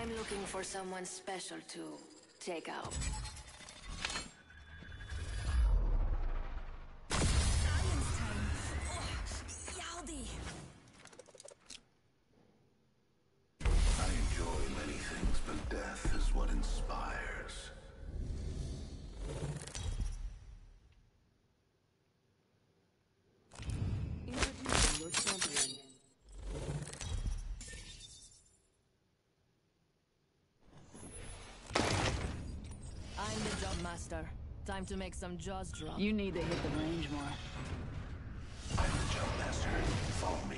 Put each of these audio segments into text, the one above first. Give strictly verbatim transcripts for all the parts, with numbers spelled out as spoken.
I'm looking for someone special to take out. Science time. Oh, yowdy. I enjoy many things, but death is what inspires. Introducing your champion. I'm the job master. Time to make some jaws drop. You need to hit the range more. I'm the jump master. Follow me.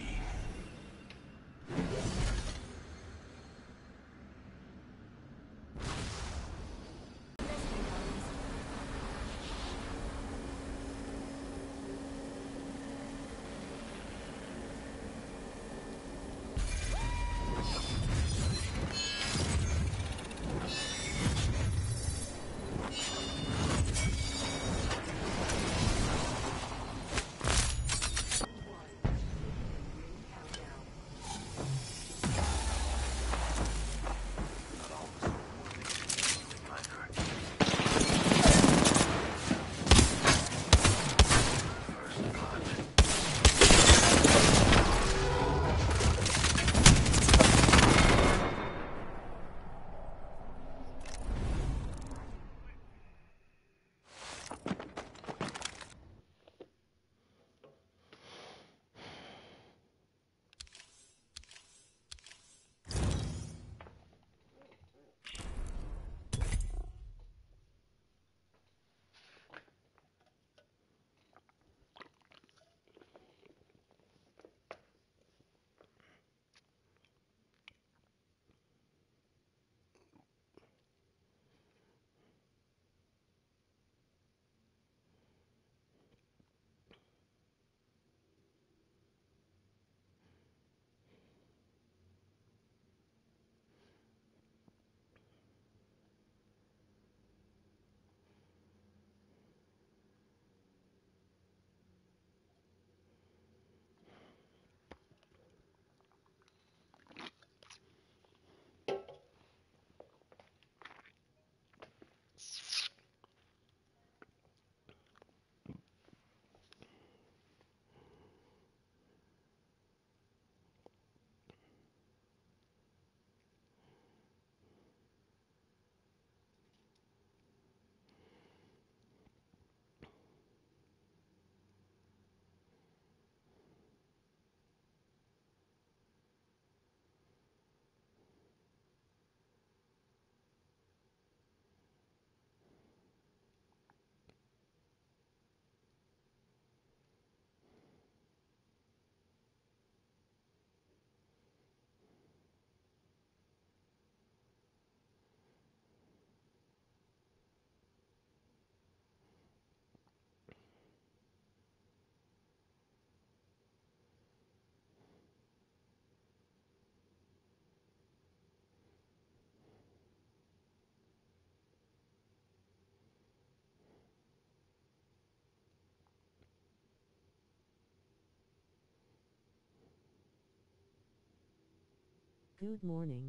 Good morning.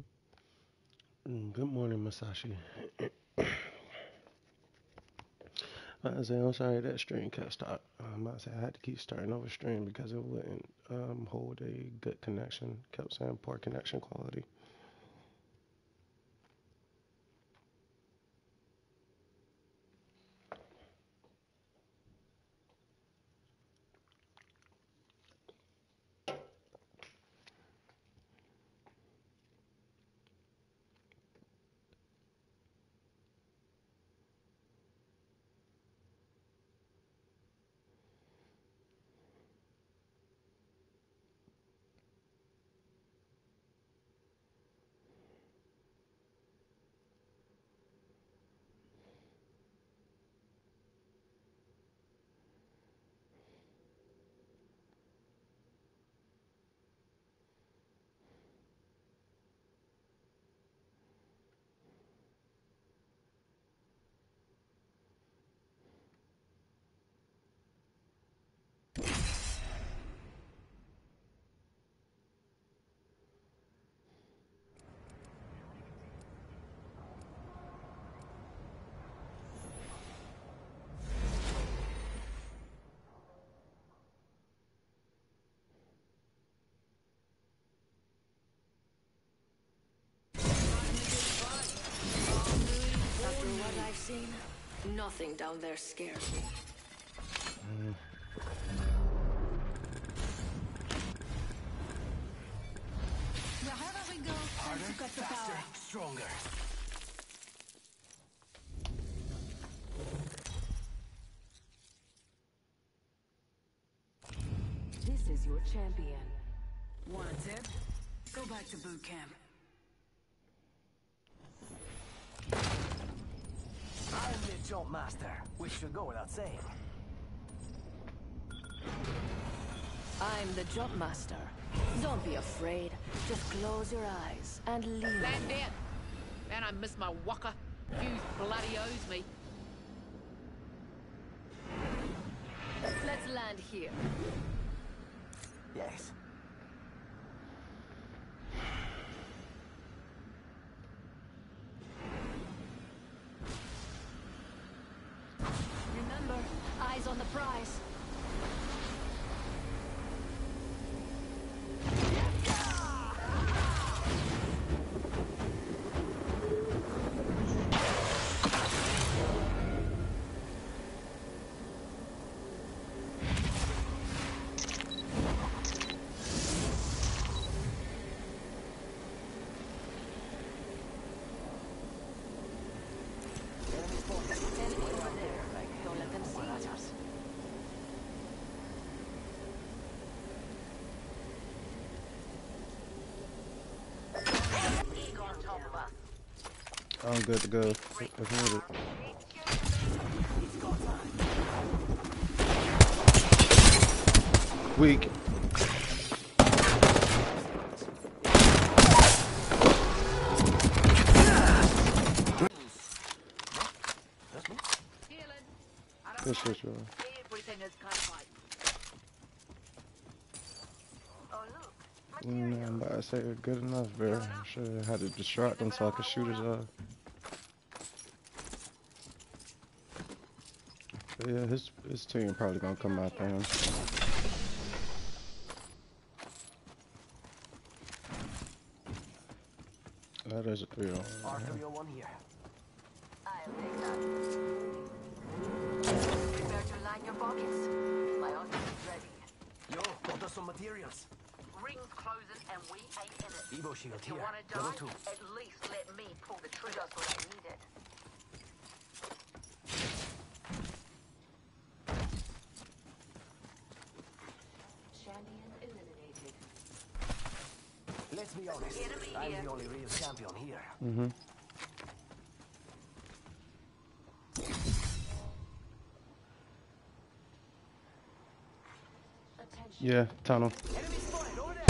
Mm, Good morning, Masashi. I say I'm sorry that stream kept stop. Um, I said I had to keep starting over stream because it wouldn't um, hold a good connection. Kept saying poor connection quality. Nothing down there scares me. Mm. Wherever we go, time to cut the power. Stronger. This is your champion. Want a tip? Go back to boot camp. I am the jump master, which should go without saying. I'm the jump master. Don't be afraid. Just close your eyes and leave. Land down. Man, I miss my waka. You bloody owes me. Let's land here. Yes. Remember, eyes on the prize. Enemy over there. Don't let them see us. I'm good to go. Let's hit it. Weak. This is your. Everything is gunfight. Mm, I'm about to say good enough, bro. Should have had to distract him so I could shoot his eye. But yeah, his his team probably gonna come after him. That is a three on. R three oh one here. I'll take that. Prepare to line your pockets. My ultimate is ready. Yo, got us some materials. Ring's closing and we ain't in it. Evo shield If you here. want to Level die, two. at least let me pull the trigger. Just what I needed. Champion eliminated. Let's be honest. Enemy I'm here. the only real champion here. Mm-hmm. Attention. Yeah, tunnel. Enemy spotted over there.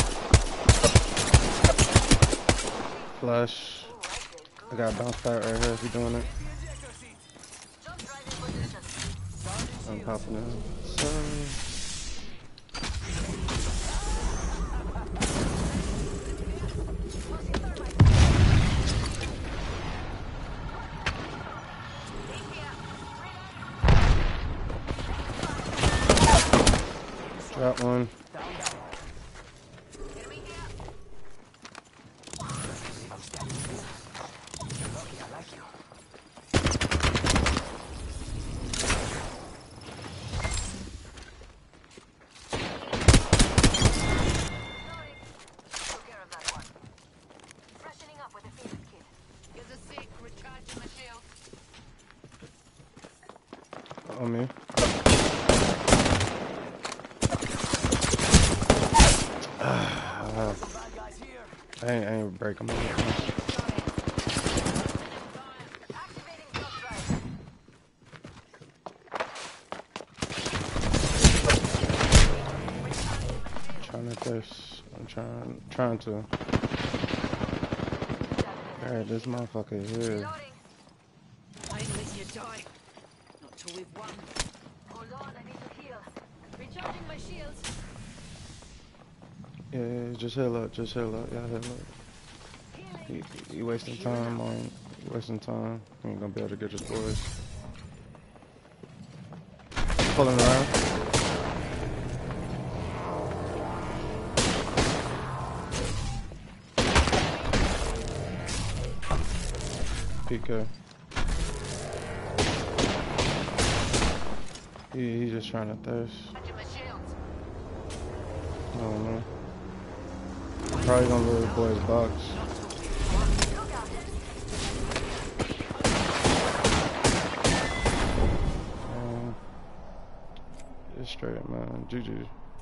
Flash. I got bounce back right here if you're doing it. Ejector seat. Jump drive in position. I'm popping in. So, drop one. Enemy here. I'm standing. Lucky, I like you. Took care of that one. Freshening up with a Phoenix kit. Here's a sec. Recharging my shield. On me. Ah, Some bad guys here. I ain't, I ain't break them. Activating jump drive. Trying to this. I'm trying, trying to. Alright, this motherfucker here. Loading. I ain't letting you die. Not till we've won. Hold on, I need to heal. Recharging my shields. Yeah, yeah, just heal up, just heal up, yeah, heal up. You, you wasting time on, you wasting time. You ain't gonna be able to get your boys. Pulling around. P K. He, he's just trying to thirst. Touching my shields. I don't know. Probably gonna lose boys box. Um, it's straight, man. G G.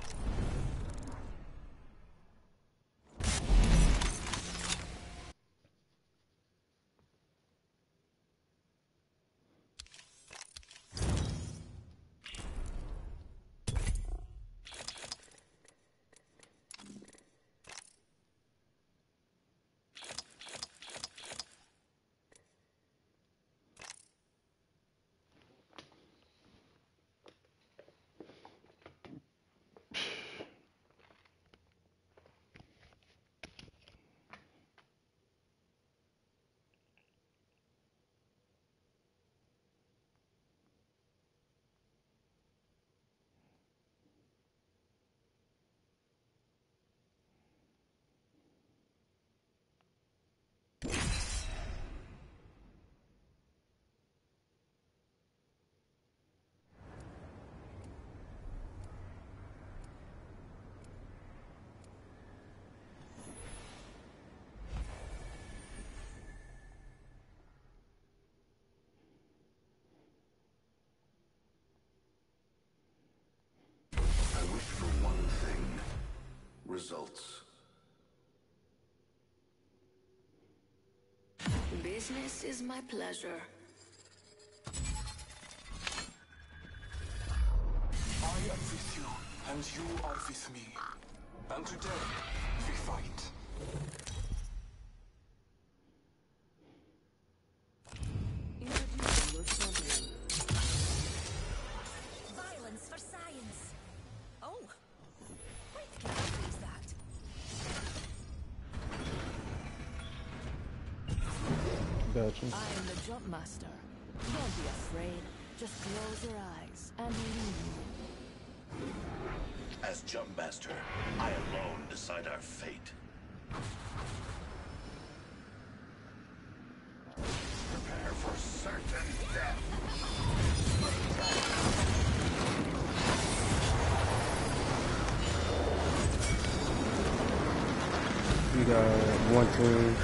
Results. Business is my pleasure. I am with you, and you are with me. And today, we fight. Introducing your champion. Violence for science. Oh. Wait, can I freeze that? Gotcha. I am the jump master. Don't be afraid. Just close your eyes and leave. As Jump Master, I alone decide our fate. Prepare for certain death. You got one team.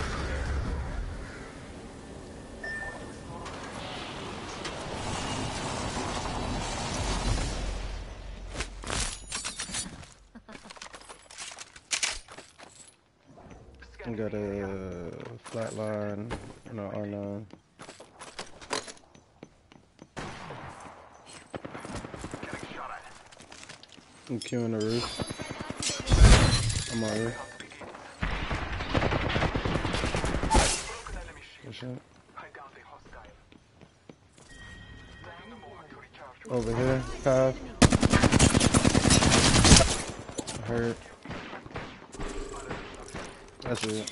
We got a flatline and an R nine. I'm queuing the roof. I'm on roof. What's that? Over here, path. I heard. That's it.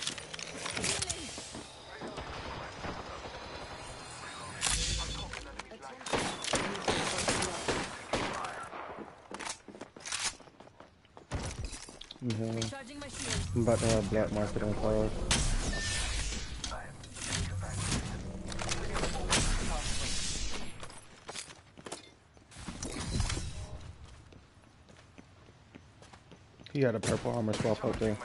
Mm-hmm. I'm about to have black market on cloud. He had a purple armor swap out there.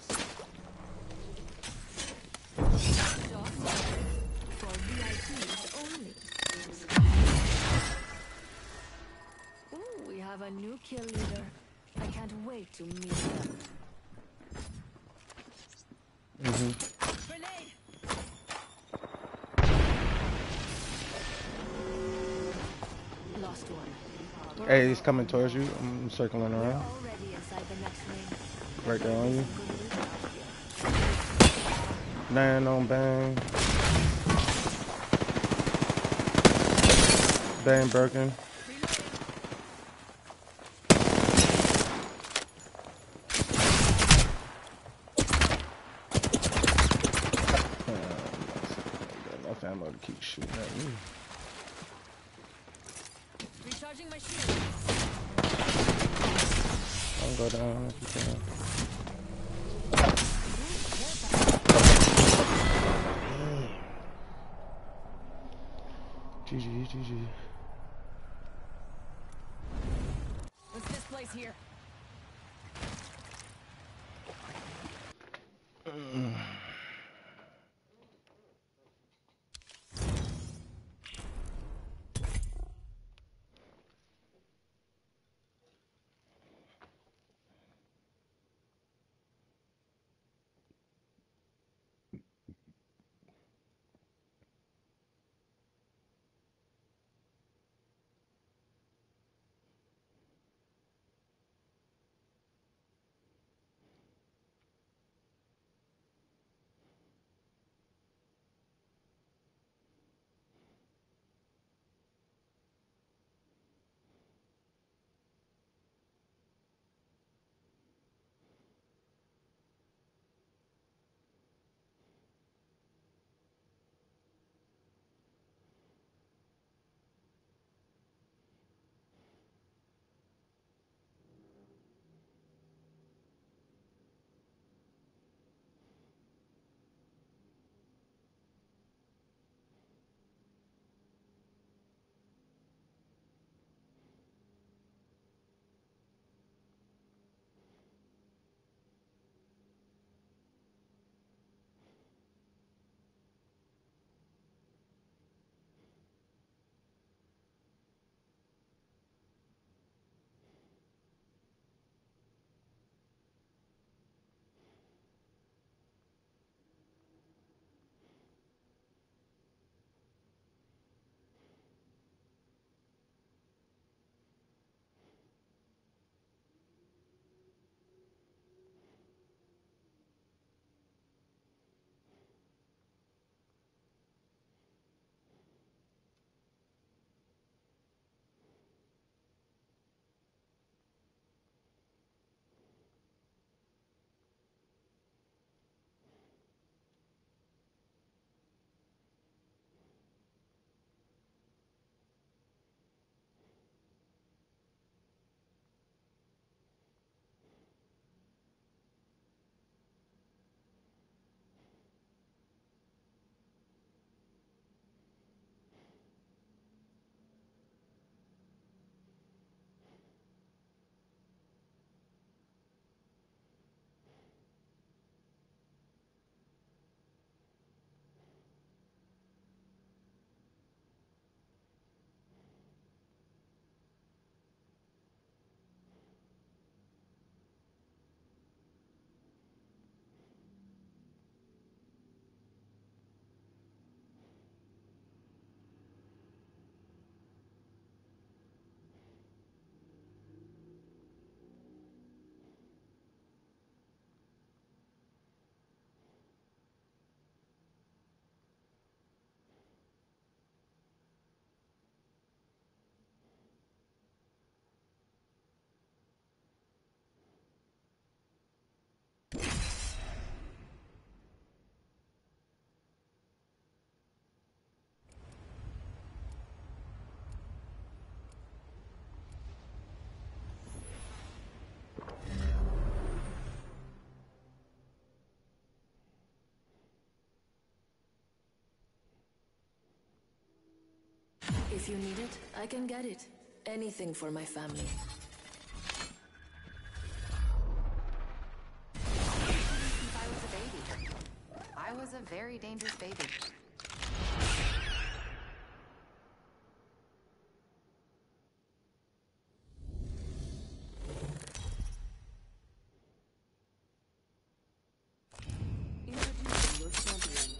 Ooh, we have a new kill leader. I can't wait to meet them. Mm-hmm. Grenade! Lost one. Hey, he's coming towards you. I'm circling around. Already inside the next ring. Right there on you. Land on bang. Bang broken. Enough ammo to keep shooting at me. Recharging my shield. I'll go down if you can. G G, G G. Enemies here. If you need it, I can get it. Anything for my family. Since I was a baby. I was a very dangerous baby. Introducing your champion.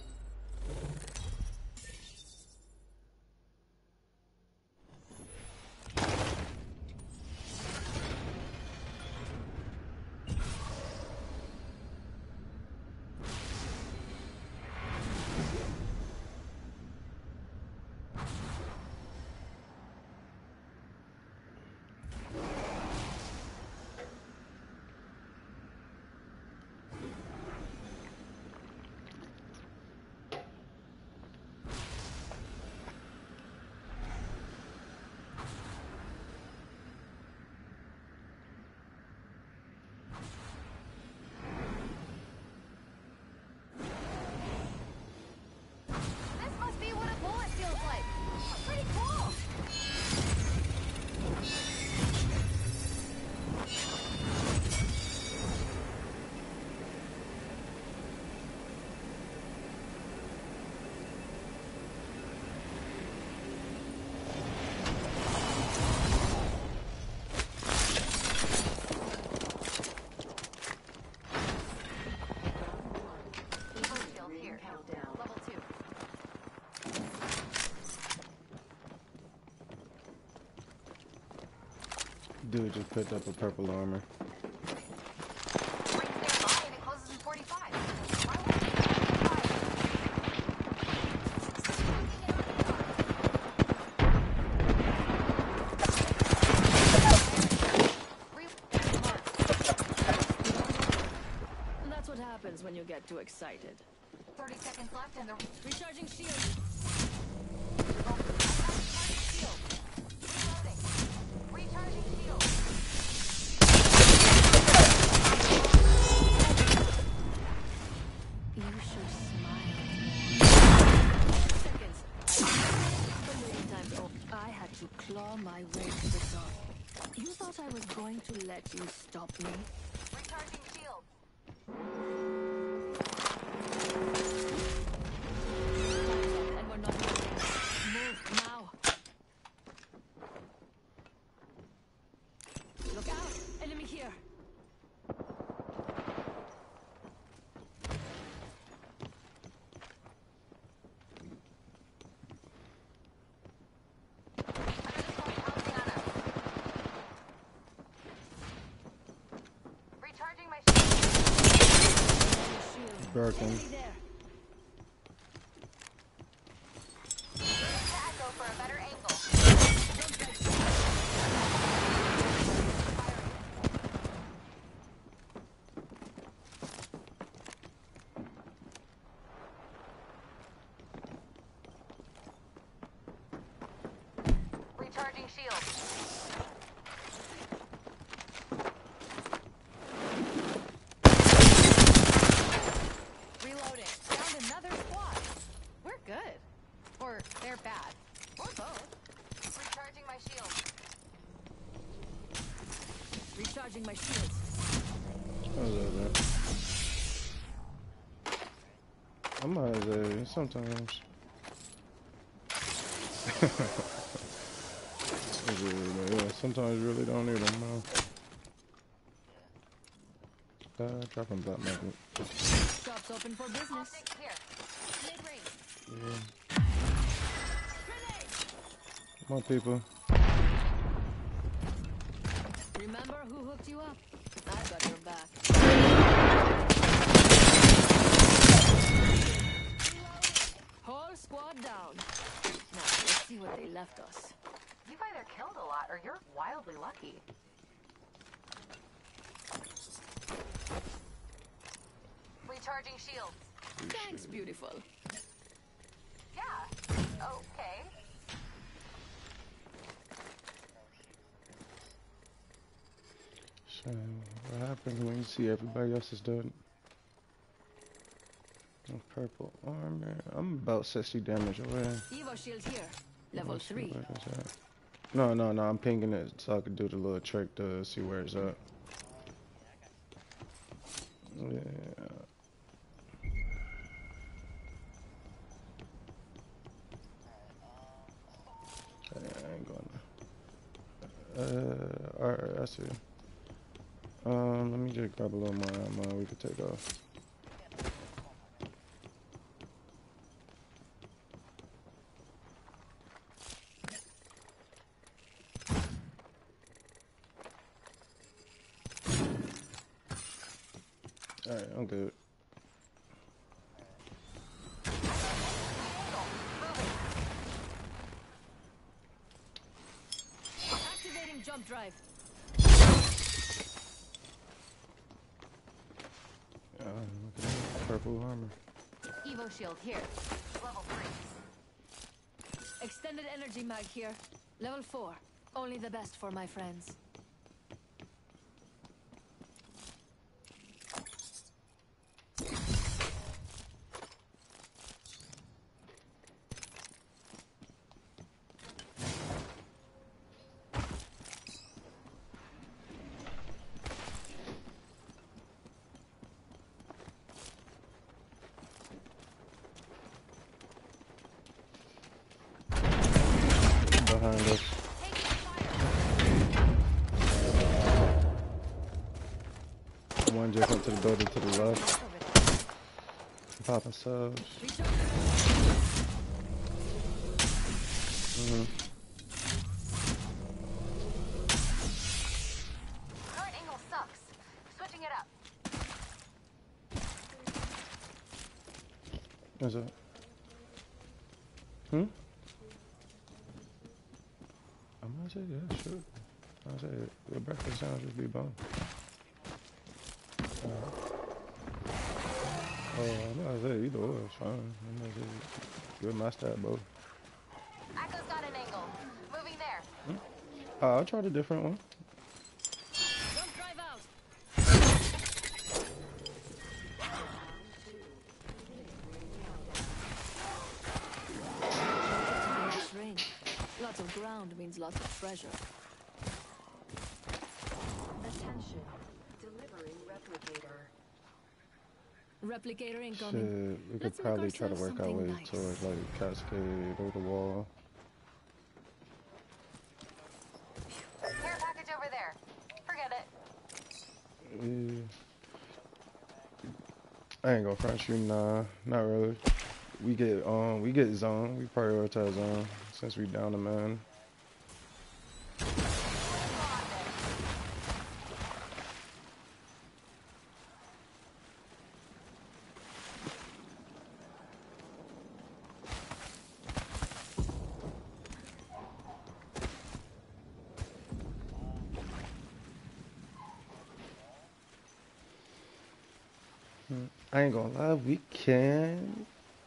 Dude just picked up a purple armor. Right nearby and it closes in forty-five. Why would you do That's what happens when you get too excited. thirty seconds left and the Recharging shield. shield. Reloading. Recharging shield. You should smile. Seconds. The waiting time's over. I had to claw my way to the top. You thought I was going to let you stop me? Recharging shield. And we're not moving. Move now. Look out! Enemy here. Recharging my Shield. Birkin. Enemy there. Echo for a better angle. Recharging shield. Reloading. Found another squad. We're good. Or they're bad. Or both. Recharging my shield. Recharging my shields. I love that. I might as well sometimes. Yeah, sometimes you really don't need them, man. Uh, dropping black magnet. Shops open for business. Optics here. Mid-range. Yeah. Come on, people. Remember who hooked you up? I got your back. Whole squad down. Now let's see what they left us. You've either killed a lot or you're wildly lucky. Recharging shields. Thanks, beautiful. Yeah. Okay. So, what happens when you see everybody else is done? Oh, purple armor. I'm about sixty damage away. Evo shield here. Level Let's see three. where it's at. No, no, no. I'm pinging it so I can do the little trick to see where it's at. Yeah. I ain't gonna. Uh, alright, I see. Um, let me just grab a little more ammo we can take off. Alright, I'm good. Activating jump drive. Uh, look at that purple armor. Evo shield here. Level three. Extended energy mag here. Level four. Only the best for my friends. Behind us. One just up to the building to the left. Popping subs. Mm-hmm. What's up? Hmm? I'm gonna say, yeah, sure. I'm gonna say, the breakfast sounds would be bomb. Uh, oh, I'm gonna say, either or, it's fine. I'm gonna say, good master at both. Echo's got an angle. Moving there. Hmm? Uh, I'll try the different one. Don't drive out. This rain. Lots of ground means lots of treasure. Attention. Delivering replicator. Replicator incoming. Shit, we could Let's make probably try to ourselves work our way something nice. towards like Cascade or the wall. Care package over there. Forget it. Yeah. I ain't gonna front you, nah, not really. We get um, we get zone, we prioritize zone since we down the man. I ain't gonna lie, we can.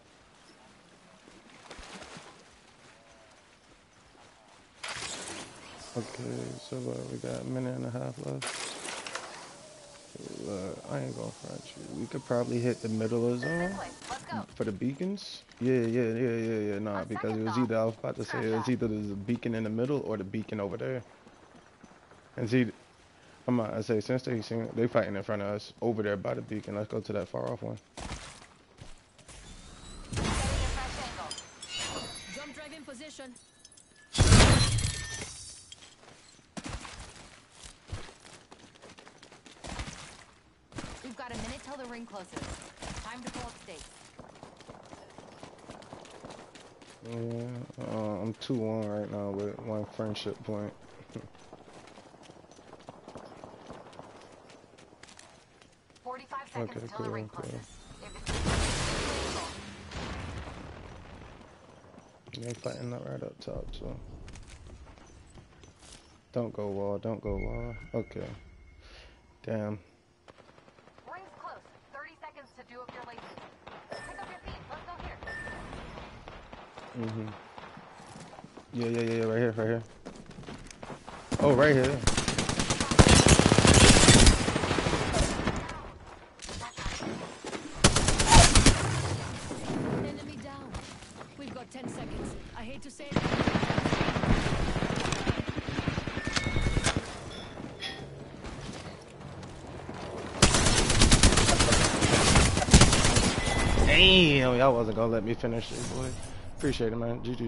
Okay, so uh, we got a minute and a half left. So, uh, I ain't gonna front you. We could probably hit the middle of zone for the beacons. Yeah, yeah, yeah, yeah, yeah. Nah, because it was either I was about to say it was either the beacon in the middle or the beacon over there. And see, I'm not, I say since they sing, they fighting in front of us over there by the beacon. Let's go to that far off one. Jump drive in position. We've got a minute till the ring closes. Time to pull up stakes. Yeah, uh, I'm two one right now with one friendship point. Forty-five seconds Okay, till cool, the ring cool. closes. They fighting that right up top, so don't go wall, don't go wall. Okay, damn. Ring's close. Thirty seconds to do up your laces. Pick up your feet. Let's go here. Mhm. Yeah, yeah, yeah, yeah, right here, right here. Oh, right here. Enemy down. We've got ten seconds. I hate to say it. Damn, y'all wasn't gonna let me finish it, boy. Appreciate it, man. G G.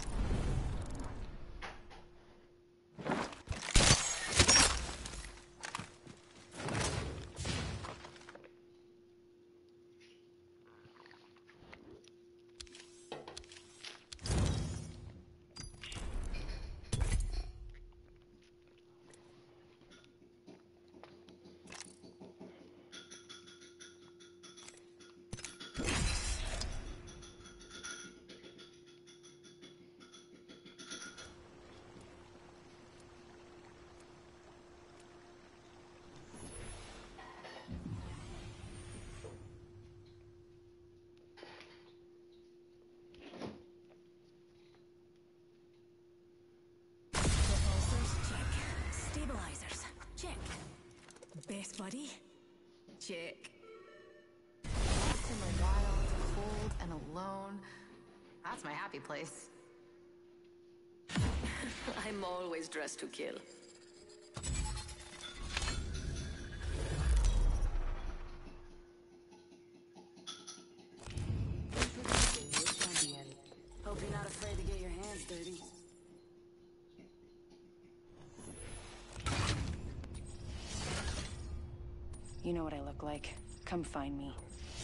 Stabilizers, check. Best buddy? Check. Somewhere wild, cold, and alone. That's my happy place. I'm always dressed to kill. Hope you're not afraid to get your hands dirty. You know what I look like. Come find me.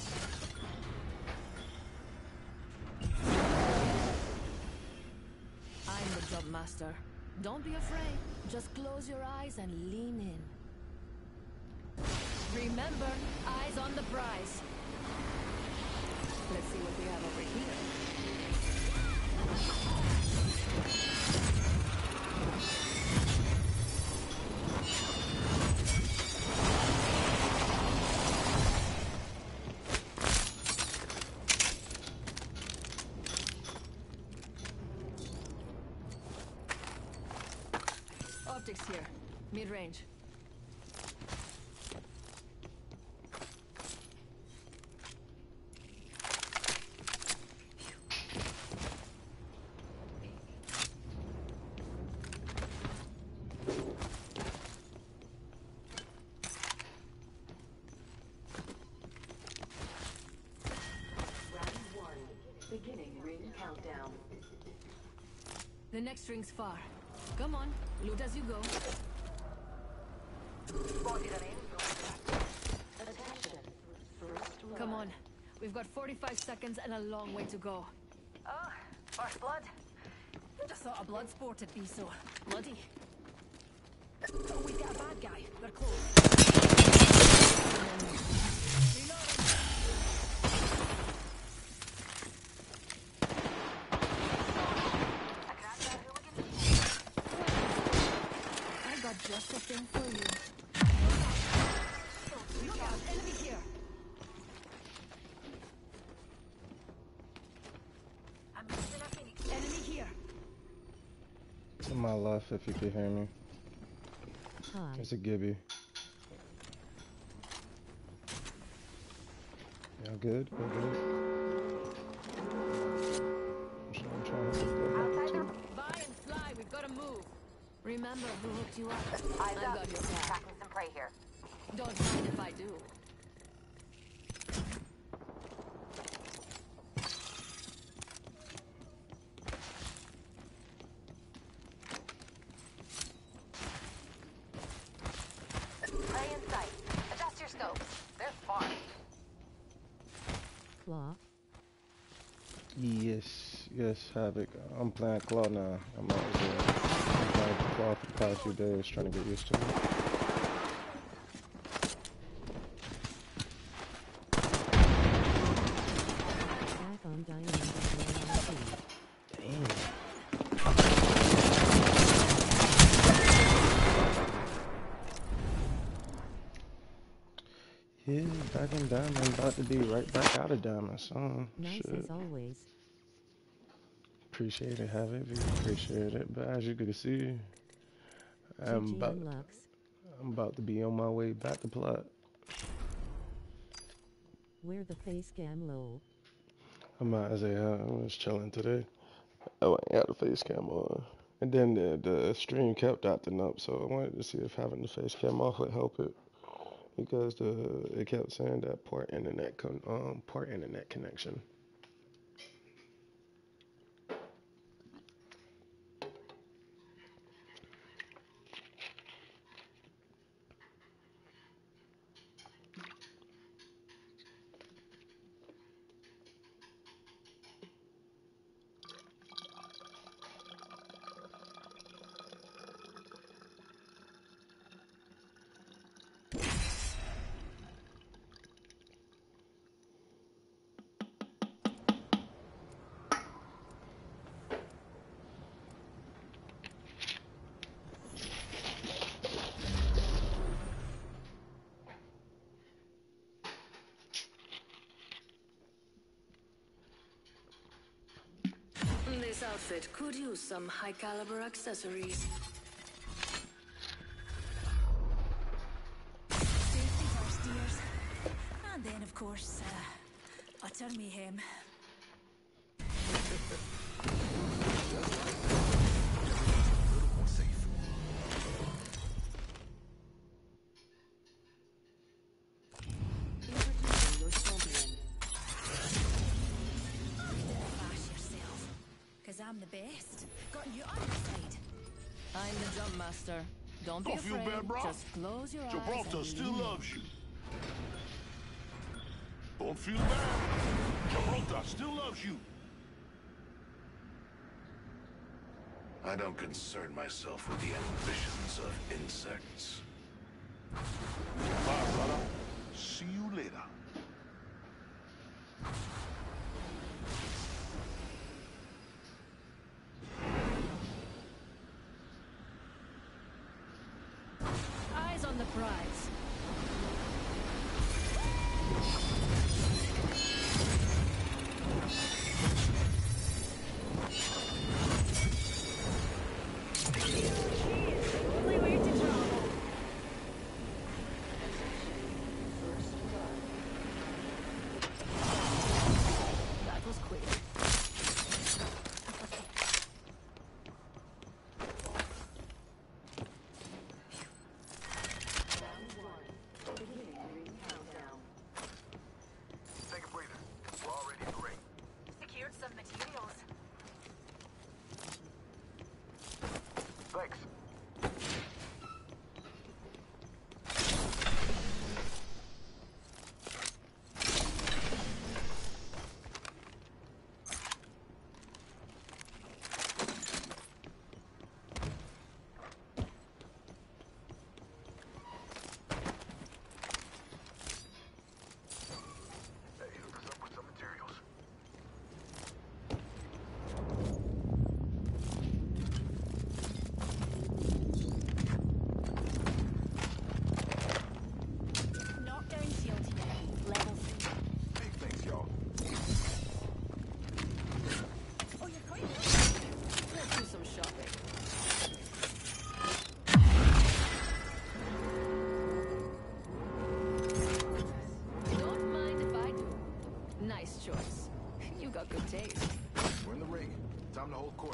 I'm the job master. Don't be afraid. Just close your eyes and lean in. Remember, eyes on the prize. Let's see what we have. over here. Optics here. Mid-range. Beginning ring countdown. The next ring's far. Come on, loot as you go. Come on. We've got forty-five seconds and a long way to go. Oh, first blood. Who'd have thought a blood sport would be so bloody? Oh, we got a bad guy. They're close. I got just a thing for you. Look out, enemy here. I'm missing a phoenix. Enemy here. To my left, if you can hear me. It's a Gibby. Y'all good? Y'all good? I'm trying, I'm trying to get that Outside too. Buy and fly, we've got to move. Remember who hooked you up? Eyes I up. got your back. Tracking some prey here. Don't mind if I do. Prey in sight. Adjust your scopes. They're far. Claw. Yes, yes, Havoc. I'm playing Claw now. I'm out there. I'm playing Claw for the past few days, trying to get used to it. Back on Diamond. Yeah, back in Diamond. About to be right back out of Diamond, son. Nice Shit. as always. Appreciate it, Havoc. Appreciate it. But as you can see, I'm G G about, and Lux. I'm about to be on my way back to plot. Wear the face cam low. I'm out as a, I was chilling today. I went had the face cam on. And then the, the stream kept acting up, so I wanted to see if having the face cam off would help it. Because the it kept saying that poor internet con um poor internet connection. This outfit could use some high caliber accessories. Safety first, dears. And then, of course, uh, utter mayhem. I'm the best. Got you on the side. I'm the jump master. Don't be Don't feel afraid. bad, bro. Just close your eyes. Gibraltar and still lean. loves you. Don't feel bad. Gibraltar still loves you. I don't concern myself with the ambitions of insects. Bye, brother. See you later. prize. Only way to travel. That was quick. Take a breather. We're already in the ring. Secured some materials. Thanks. Hey, hook us up with some materials. Knockdown shield here. Level three. Big things, y'all. Oh, you're quite welcome. Let's do some shopping. Don't mind if I do. Nice choice. You got good taste. We're in the ring. Time to hold court.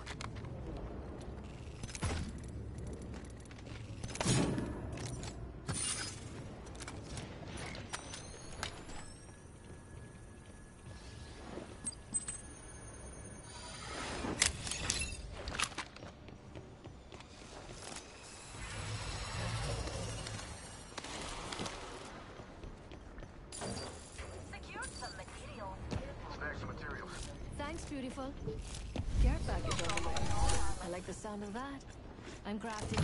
Secured some materials. Snag some materials. Thanks, beautiful. Care package on the way. I like the sound of that. I'm crafting.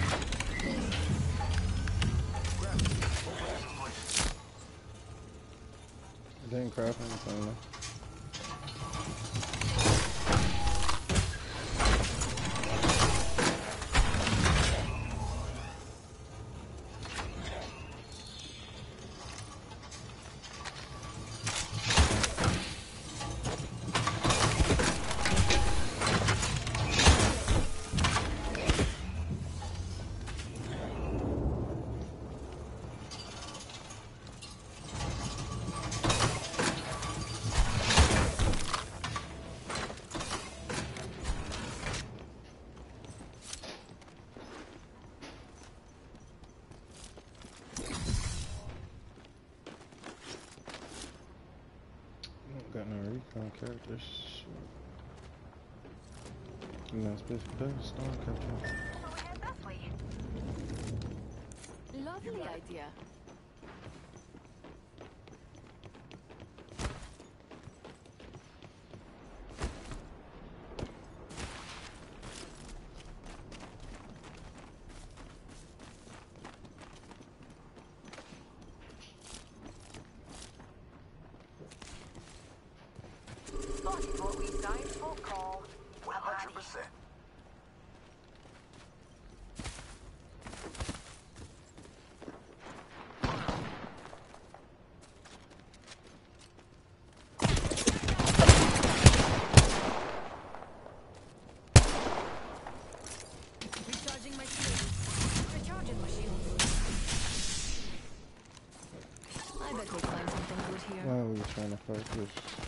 I didn't craft anything though. Got no recon characters. And that's basically the stone capture. So we head this way. Lovely idea. Spotted what we signed for call. one hundred percent. Recharging my shield. Recharging my shield. I bet we'll find something good here. Why are we trying to fight this?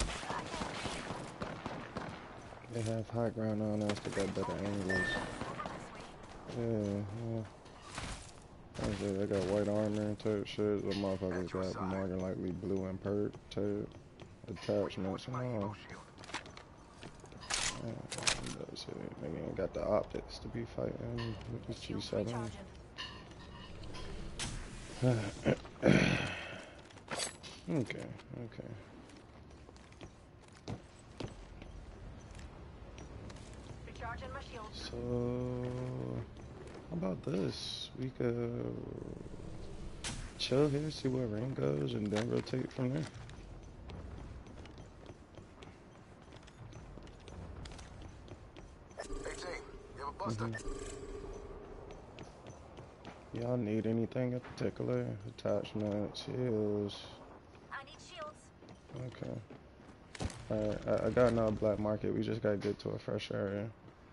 They have high ground on us, they got better angles. Yeah, yeah. I said they got white armor and type shit. The motherfuckers got more than likely blue and perk type attachments and all. Yeah, that's it. They ain't got the optics to be fighting with the G seven. Okay, okay. Recharging my shield. So, how about this? We could chill here, see where ring goes, and then rotate from there. Hey, team, you have a buster? Mm-hmm. Y'all need anything in particular? Attachments, heals. I need shields. Okay. Alright, I, I got another black market. We just gotta get to a fresh area.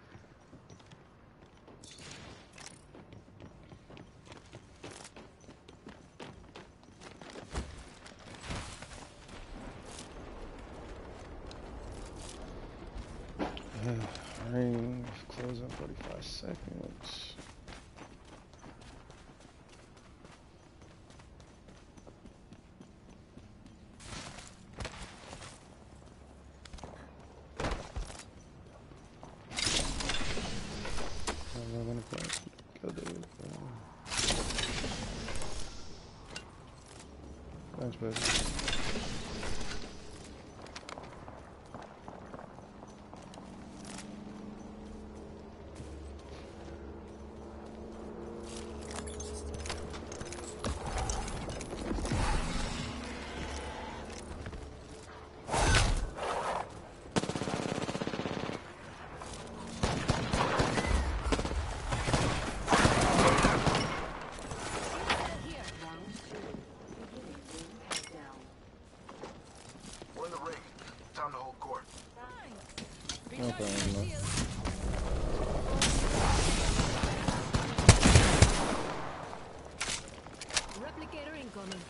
Rain closing forty-five seconds. Thanks, baby. Replicator incoming.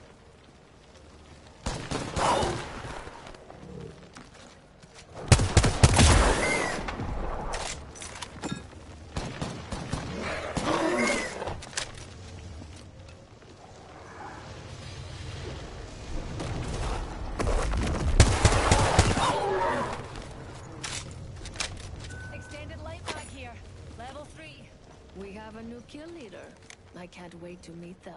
Extended light back here. Level three. We have a new kill leader. I can't wait to meet them.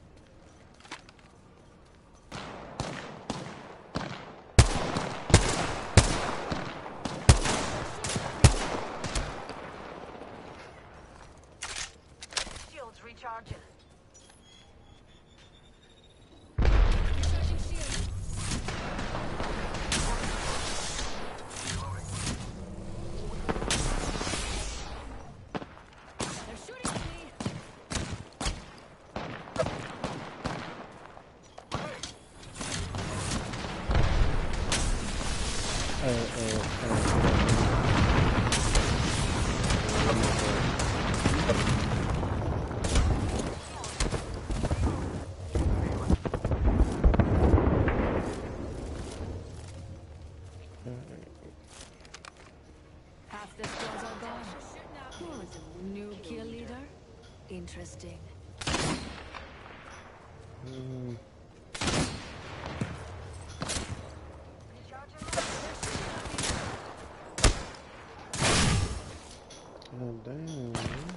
Shields recharging. Recharging shield. They're shooting at me. Uh, uh, uh, Half the squads are gone. Hmm, new kill leader? Interesting. mm, God damn.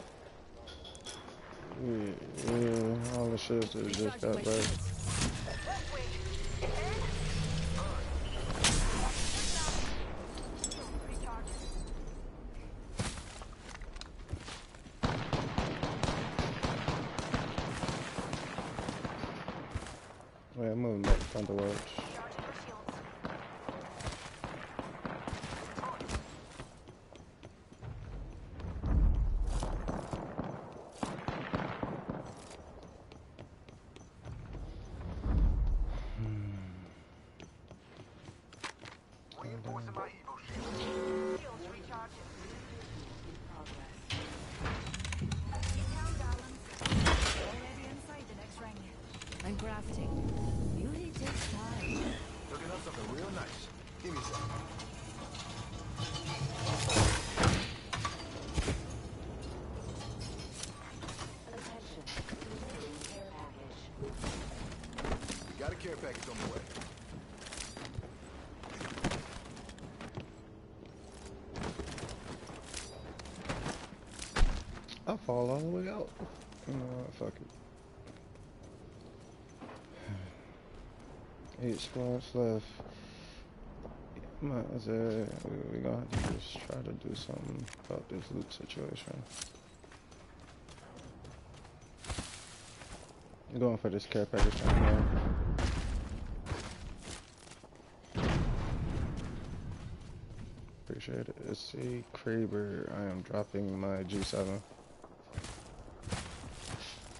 Yeah, yeah, all the shit that just got back. Wait, I'm moving back from the watch. Reinforcing my Evo shield. Shields recharging. Inbound balance. Already inside the next ring. I'm crafting. Beauty takes time. Looking up something real nice. Give me a second. Got a care package on the way. I'll fall all the way out. You know what, fuck it. Eight squads left. Might as well, we, we gonna have to just try to do something about this loot situation. I'm going for this care package right now. Appreciate it. It's a Kraber. I am dropping my G seven.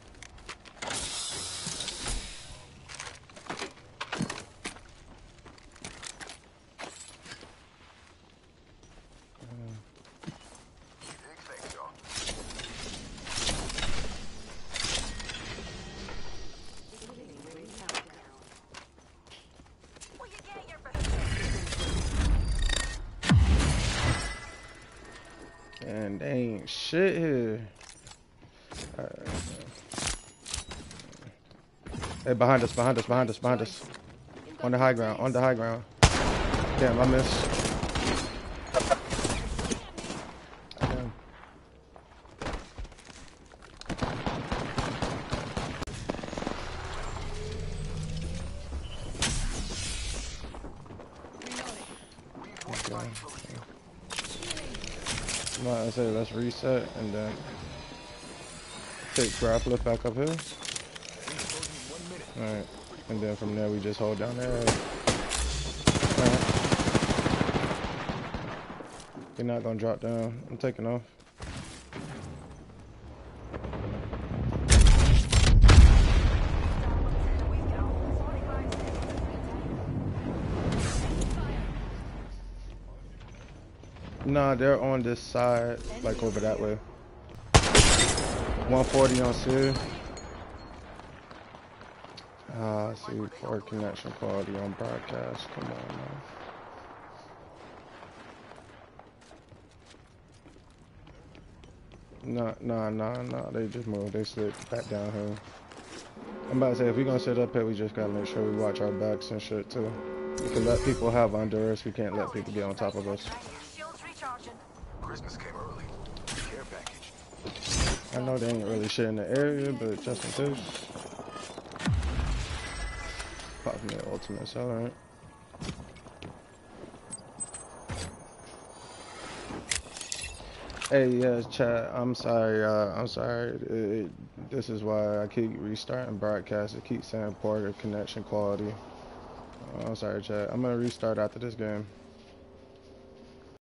ain't shit here. Alright. Hey, behind us, behind us, behind us, behind us. On the high ground, on the high ground. Damn, I missed. Damn. Okay. I'm about to say let's reset and then take grappler back up here. Alright, and then from there we just hold down there. Alright. You're not gonna drop down. I'm taking off. Nah, they're on this side, like over that way. one forty on Sue. Ah, uh, see, poor connection quality on broadcast. Come on, man. Nah, nah, nah, nah. They just moved. They slid back down here. I'm about to say, if we're gonna sit up here, we just gotta make sure we watch our backs and shit too. We can let people have under us. We can't let people get on top of us. Christmas came early. Care package. I know they ain't really shit in the area, but just in case. Pop me an ultimate, so alright. Hey, yes, chat. I'm sorry. Uh, I'm sorry. It, it, this is why I keep restarting broadcast. It keeps saying poor connection quality. Uh, I'm sorry, chat. I'm gonna restart after this game.